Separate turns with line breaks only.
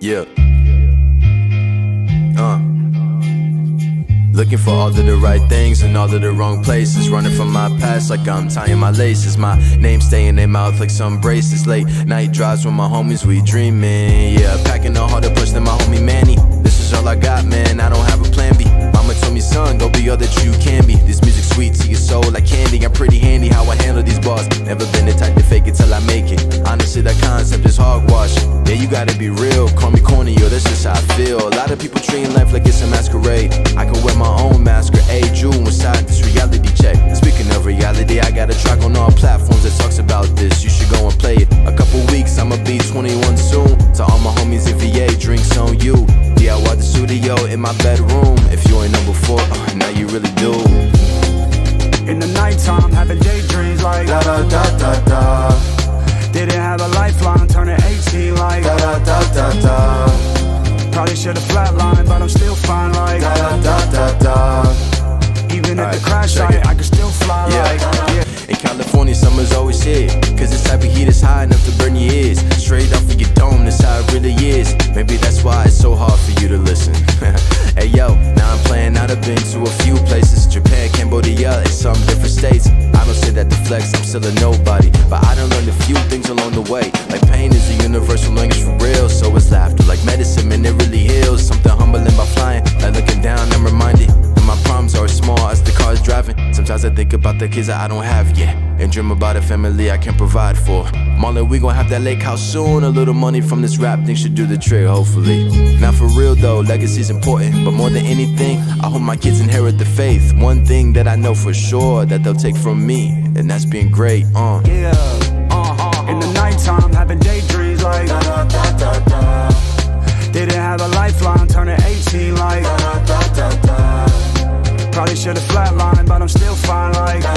Yeah. Looking for all of the right things in all of the wrong places. Running from my past like I'm tying my laces. My name stay in their mouth like some braces. Late night drives with my homies, we dreaming. Yeah, packing a harder push than my homie Manny. This is all I got, man, I don't have a plan B. Mama told me, son, go be all that you can be. This music sweet to your soul like candy. I'm pretty handy how I handle these bars. Never been the type to fake it till I make it. Honestly, that concept is hogwash. Yeah, you gotta be real, call me corny, yo, that's just how I feel. A lot of people treating life like it's a masquerade. I can wear my own masquerade, Jew inside this reality check. Speaking of reality, I got a track on all platforms that talks about this. You should go and play it. A couple weeks, I'ma be 21 soon. To all my homies in VA, drinks on you. DIY the studio in my bedroom. If you ain't know before, now you really do.
In the nighttime, having daydreams like da da da da da. Didn't have a lifeline, turning 18 like da da da da da. Probably should've flatlined, but I'm still fine like da da da da da. Even at the crash site, I can still fly like yeah.
In California, summer's always here, cause this type of heat is high enough to burn your ears. Straight off of your dome, that's how it really is. Maybe that's why it's so hard for you to listen. Hey yo, now I'm playing out, I've been to a few places. Japan, Cambodia, and some different states. I don't say that to flex, I'm still a nobody, but I done learned a few things along the way. Like pain is a universal language for real, so is laughter. Like medicine, man, it really heals. Something humbling by flying, like looking down, I'm reminded that my problems are as small as the car's driving. Sometimes I think about the kids that I don't have yet, and dream about a family I can provide for. Marlon, we gon' have that lake house soon. A little money from this rap thing should do the trick, hopefully. Now for real though, legacy's important, but more than anything, I hope my kids inherit the faith. One thing that I know for sure that they'll take from me, and that's being great.
Yeah, in the nighttime, having daydreams like da da da da da. Didn't have a lifeline, turning 18 like da da da da da. Probably should've flatlined, but I'm still fine like